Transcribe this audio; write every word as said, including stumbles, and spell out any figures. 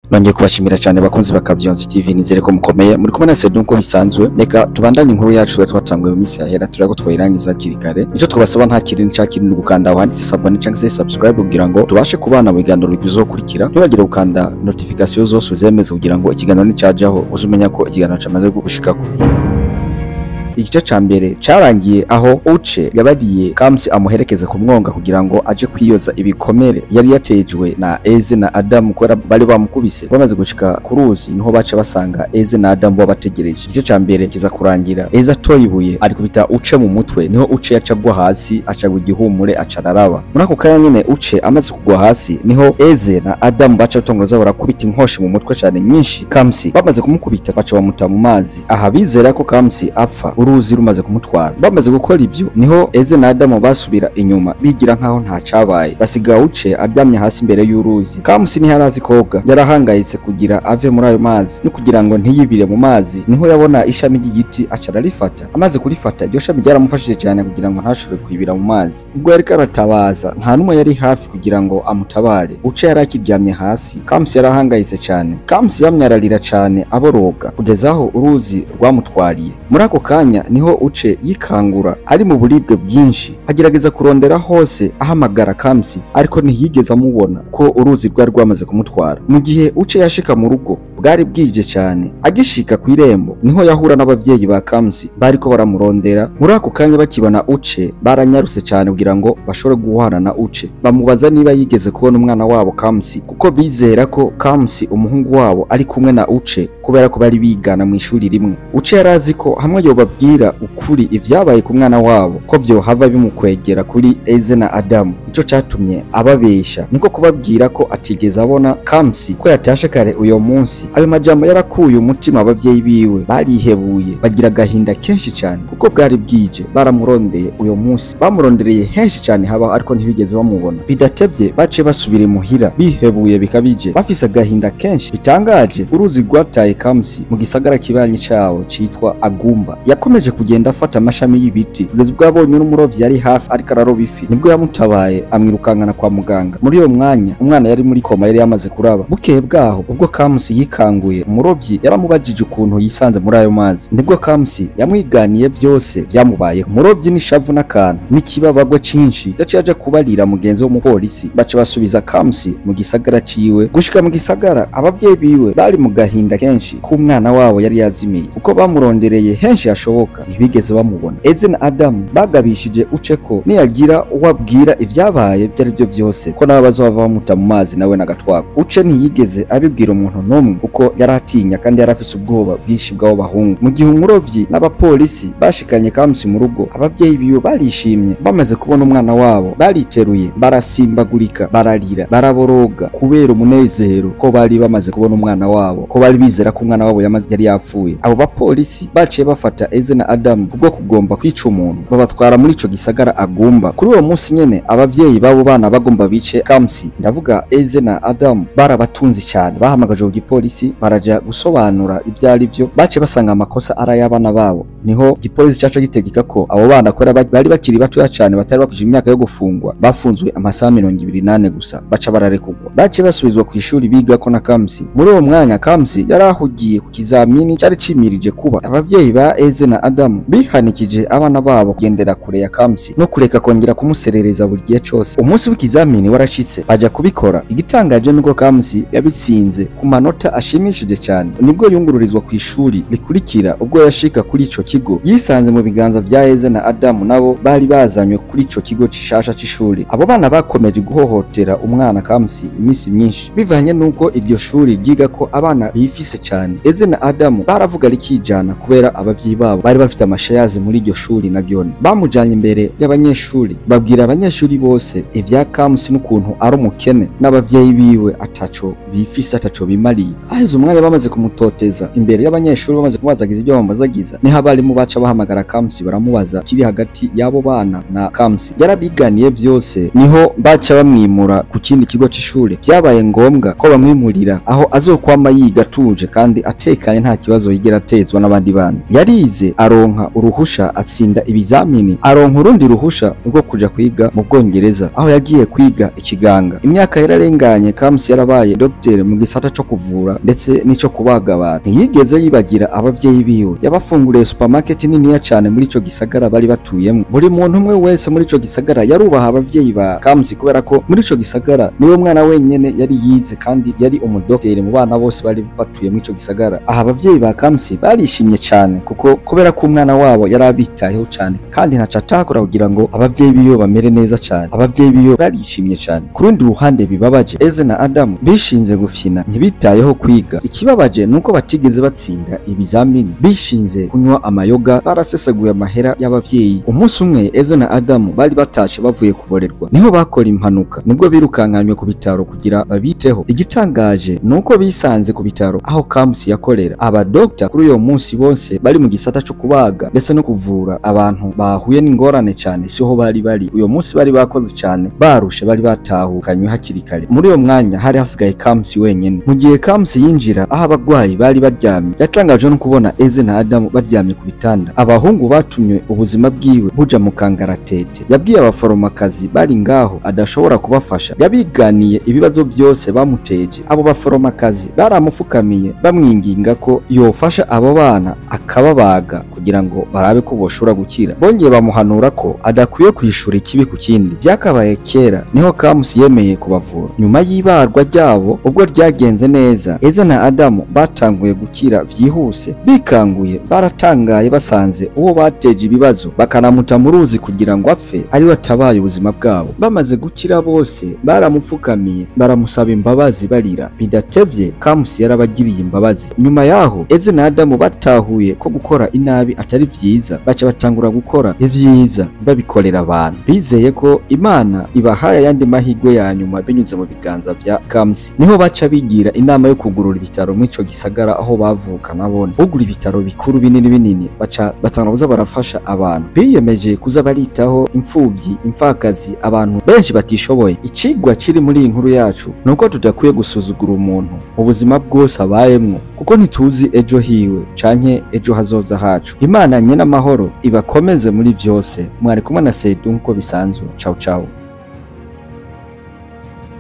Nongeye kubashimira cyane bakunzi bakavyonzi T V nizere ko mukomeye muri kumwe na Sedu nko bisanzwe. Reka tubandanye inkuru yacu twatanguye mu minsi yahera turako twayirangiza kirikare. Nico twabasaba nta kintu cyakindi gukanda wanditse sabone cyangwa se subscribe kugira ngo tubashe kubana mu biganiro bizokurikira. Ntibagire gukanda notification zose uzemeze kugira ngo ikiganiro nicajaho uzumenya ko ikiganiro cyamaze gushikako. Igice ca mbere carangiye aho Uche yabariye Kamsi amuherekeze ku mwonga kugira ngo aje kwiyoza ibikomere yari yatejwe na Eze na Adam kwera bari bamukubise. Bamaze gushika ku ruzi niho baca basanga Eze na Adam babategereje. Igice ca mbere kiza kurangira Eze atoyibuye ari kubita Uche mu mutwe, niho Uche yacagwa hasi acagwa igihumure acararaba. Muri ako kanya nyene Uche amaze kugwa hasi niho Eze na Adam baca batongoza barakubita inkoshi mu mutwe cyane nyinshi Kamsi. Bamaze kumukubita baca bamuta mu mazi, aha bizera ko Kamsi apfa uruzi rumaze kumutwara. Bamaze gukora ibyo niho Eze na Adam basubira inyuma bigira nkaho nta cabaye, basiga Uche aryamye hasi imbere y'uruzi. Kamsi ni harazi koga, yarahangayitse kugira ave muri ayo mazi no kugira ngo ntiyibire mu mazi, niho yabona ishami ry'igiti acara rifata. Amaze kurifata iryo shami ryaramufashije cyane kugira ngo ntashobore kwibira mu mazi. Ubwo yari karatabaza nta numwe yari hafi kugira ngo amutabare. Uche yari akiryamye hasi. Kamsi yarahangayitse cyane. Kamsi yamyararira cyane aboroga kugeza aho uruzi rwamutwariye. Muri ako kanya niho Uche yikangura ari mu buribwe bwinshi, agerageza kurondera hose ahamagara Kamsi ariko ntiyigeze amubona ko uruzi rwari rwamaze kumutwara. Mu gihe Uche yashika mu rugo bwari bwije cyane, agishika ku irembo niho yahura n'abavyeyi ba Kamsi bariko baramurondera. Muri ako kanya bakibona Uche baranyaruse cyane kugira ngo bashobore guhana na Uche, bamubaza niba yigeze kubona umwana wabo Kamsi, kuko bizera ko Kamsi umuhungu wabo ari kumwe na Uche kubera ko bari bigana mu ishuri rimwe. Uche yarazi ko hamwe yobabwira ukuri ivyabaye ku mwana wabo ko vyo hava bimukwegera kuri Eze na Adam. Ico catumye ababesha niko kubabwira ko atigeze abona Kamsi ko yatashe kare uyo munsi. Ayo majambo yarakuye umutima abavyeyi biwe, barihebuye bagira gahinda kenshi cyane kuko bwari bwije. Baramurondeye uyo munsi, bamurondereye henshi cyane haba ariko ntibigeze bamubona. Bidatevye bace basubire muhira bihebuye bikabije, bafise gahinda kenshi bitangaje. Uruzi rwataye Kamsi mu gisagara kibanyi cyawo citwa Agumba. Yakomeje kugenda afata amashami y'ibiti kugeza ubwo yabonye n'umurovyi yari hafi ariko araroba ifi, nibwo yamutabaye amwirukankana kwa muganga. Muri iyo mwanya umwana yari muri koma yari yamaze kuraba. Bukeye bwaho ubwo Kamsi yikanguye, umurovyi yaramubajije ukuntu yisanze muri ayo mazi, nibwo Kamsi yamwiganiye byose byamubaye. Umurovyi n'ishavu n'akantu n'ikibabagwe cinshi yaciye aja kubarira mugenzi w'umupolisi, baca basubiza Kamsi mu gisagara ciwe. Gushika mu gisagara abavyeyi biwe bari mu gahinda kenshi ko umwana wabo yari yazimiye, uko bamurondereye henshi hashoboka ntibigeze bamubona. Eze na Adam bagabishije Uche ko niyagira uwabwira ivyabaye byari byo vyose ko nabo bazova bamuta mu mazi nawe nagatwako. Uche ntiyigeze abibwira umuntu n'umwe kuko yaratinya kandi yarafise ubwoba bwishi bw'abo bahungu. Mu gihe umurovyi n'abapolisi bashikanye Kamsi mu rugo, abavyeyi biwe barishimye bamaze kubona umwana wabo, bariteruye barasimbagurika bararira baraboroga kubera umunezero ko bari bamaze kubona umwana wabo, ko bari bizera ko umwana wabo yamaze yari yapfuye. Abo bapolisi baciye bafata Eze na Adam kubwo kugomba kwica umuntu, babatwara muri ico gisagara Agumba. Kuri uwo munsi nyene abavyeyi babo bana bagomba bice Kamsi, ndavuga Eze na Adam, barabatunzi cyane. Bahamagaje ku gipolisi baraja gusobanura ibyari byo, bace basanga amakosa ara y'abana babo. Niho gipolisi caca gitegeka ko abo bana kwera bari bakiri batoya cyane batari bakuje imyaka yo gufungwa, bafunzwe amasaha mirongo ibiri nane gusa, baca bararekugwa. Bace basubizwa ku ishuri biga ko na Kamsi. Muri uwo mwanya Kamsi yarahugiye ku kizamini cyari cimirije kuba. Abavyeyi ba Eze na Adam bihanikije abana babo kugendera kure ya Kamsi no kureka kongera kumuserereza buri gihe cyose. Umunsi w'ikizamini warashitse baja kubikora. Igitangaje nuko Kamsi yabitsinze ku manota ashimishije cyane, nibwo yungururizwa ku ishuri rikurikira. Ubwo yashika kuri ico kigo yisanze mu biganza vya Eze na Adam nabo bari bazanywe kuri ico kigo cishasha c'ishuri. Abo bana bakomeje guhohotera umwana Kamsi imisi myinshi bivanye nuko iryo shuri ryiga ko abana bifise cyane. Eze na Adam baravuga rikijana kubera abavyeyi babo bari bafite amashayazi muri iryo shuri na gyone. Bamujanye imbere y'abanyeshuri babwira abanyeshuri bose ivya Kamsi n'ukuntu ari umukene n'abavyeyi biwe ataco bifise ataco bimariye. Aheze umwanya bamaze kumutoteza imbere y'abanyeshuri, bamaze kubazagiza ibyo bambazagiza, niho abarimu abarimu baca bahamagara Kamsi baramubaza kiri hagati y'abo bana na Kamsi. Yarabiganiye vyose, niho baca bamwimura ku kindi kigo c'ishure. Byabaye ngombwa ko bamwimurira aho azokwama yiga atuje kandi atekanye nta kibazo yigera atezwa n'abandi bana. Yarize aronka uruhusha atsinda ibizamini, aronka urundi ruhusha rwo kuja kwiga mu Bwongereza aho yagiye kwiga ikiganga. Imyaka yararenganye, Kamsi yarabaye docteur mu gisata co kuvura ndetse n'ico kubaga abantu. Ntiyigeze yibagira abavyeyi biwe, yabafunguriye supermarket niniya cane muri ico gisagara bari batuyemo. Buri muntu umwe wese muri ico gisagara yarubaha abavyeyi ba Kamsi kubera ko muri ico gisagara niwe mwana wenyene yari yize kandi yari umudoktere mu bana bose bari batuye muri ico gisagara. Aha abavyeyi ba Kamsi barishimye cane kuko kubera ko umwana wabo yarabitayeho cane kandi ntaca atakora kugira ngo abavyeyi biyo bamere neza cane. Abavyeyi biyo barishimye cane. Ku rundi ruhande bibabaje, Eze na Adamu bishinze gufyina ntibitayeho kwiga. Ikibabaje nuko batigeze batsinda ibizamini, bishinze kunywa amayoga, barasesaguye amahera y'abavyeyi. Umunsi umwe Eze na Adamu bari batashe bavuye kuborerwa, niho bakora impanuka, nibwo birukankanywe ku bitaro kugira babiteho. Igitangaje nuko bisanze ku bitaro aho Kamsi yakorera. Aba doctor kuri uyo munsi bose bari mu gisata cyo kubaga ndetse no kuvura abantu bahuye n'ingorane cyane, siho bari bari. Uyo munsi bari bakoze cyane, barushe, bari batahukanywe hakiri kare. Muri uyo mwanya hari hasigaye Kamsi wenyene. Mu gihe Kamsi yinjira aho abagwayi bari baryamye, yatangaje no kubona Eze na Adamu baryamye ku bitanda. Abahungu batumye ubuzima bwiwe buja mu kangaratete. Yabwiye abaforomakazi bari ngaho adashobora kubafasha, yabiganiye ibibazo byose bamuteje. Abo baforomakazi baramufukamiye bamwinginga ko yofasha abo bana akababaga kugira ngo barabe ko boshobora gukira. Bongeye bamuhanura ko adakwiye kwishura ikibi ku kindi. Byakabaye kera niho Kamsi yemeye kubavura. Nyuma y'ibarwa ryabo ubwo ryagenze neza, Eze na Adamu batanguye gukira vyihuse. Bikanguye baratangaye basanze uwo bateje ibibazo, bakanamuta mu ruzi kugira ngo apfe ari watabaye ubuzima bwabo. Bamaze gukira bose baramupfukamiye baramusaba imbabazi barira. Bidatevye Kamsi yarabagiriye imbabazi. Nyuma yaho Eze na Adamu batahuye ko gukora inabi atari vyiza, baca batangura gukora ivyiza babikorera abantu. Bizeye ko Imana ibahaye ayandi mahigwe ya nyuma binyuze mu biganza vya Kamsi. Niho baca bigira inama yo kugurura ibitaro mu ico gisagara aho bavuka nabone. Ugura ibitaro bikuru binini binini baca batangura kuza barafasha abantu. Biyemeje kuza baritaho imfuvyi, imfakazi, abantu benshi batishoboye. Icigwa kiri muri iyi nkuru yacu nuko tudakwiye gusuzugura umuntu ubuzima bwose abayemwo, kuko ntituzi ejo hiwe canke ejo hazoza hacu. Imana nyene amahoro ibakomeze muri vyose. Mwari kumwe na Seydou nkuko bisanzwe. Ciao ciao.